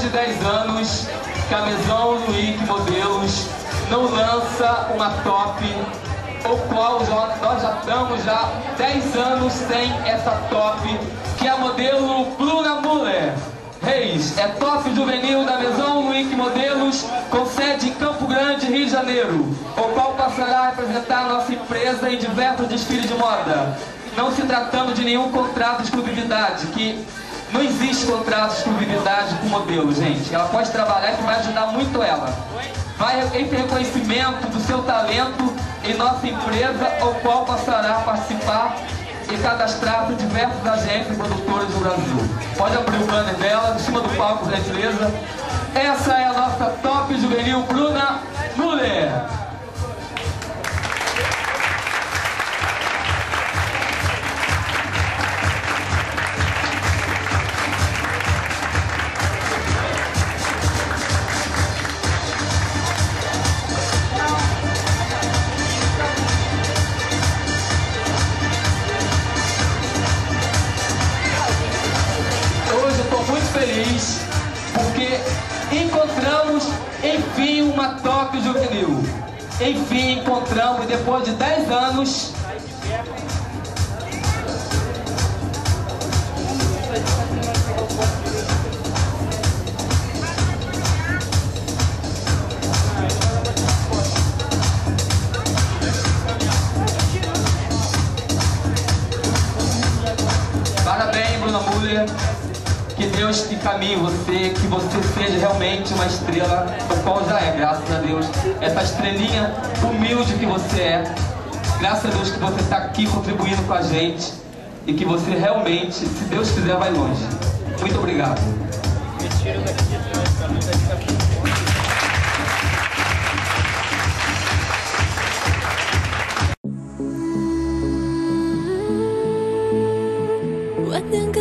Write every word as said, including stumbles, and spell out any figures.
de dez anos que a Maison Louis Modelos não lança uma top, o qual já, nós já estamos já dez anos sem essa top, que é a modelo Bruna Muller Reis. É top juvenil da Maison Louis Modelos, com sede em Campo Grande, Rio de Janeiro, o qual passará a representar a nossa empresa em diversos desfiles de moda. Não se tratando de nenhum contrato de exclusividade, que não existe contrato de exclusividade com modelo, gente. Ela pode trabalhar, que vai ajudar muito ela. Vai ter reconhecimento do seu talento em nossa empresa, o qual passará a participar e cadastrar diversas agências e produtoras do Brasil. Pode abrir o banner dela, em cima do palco, por gentileza. Essa é a nossa top juvenil Bruna Muller. Feliz porque encontramos enfim uma top juvenil. Enfim encontramos, depois de dez anos, parabéns, Bruna Muller. Que Deus encaminhe você, que você seja realmente uma estrela, o qual já é, graças a Deus. Essa estrelinha humilde que você é, graças a Deus que você está aqui contribuindo com a gente e que você realmente, se Deus quiser, vai longe. Muito obrigado. What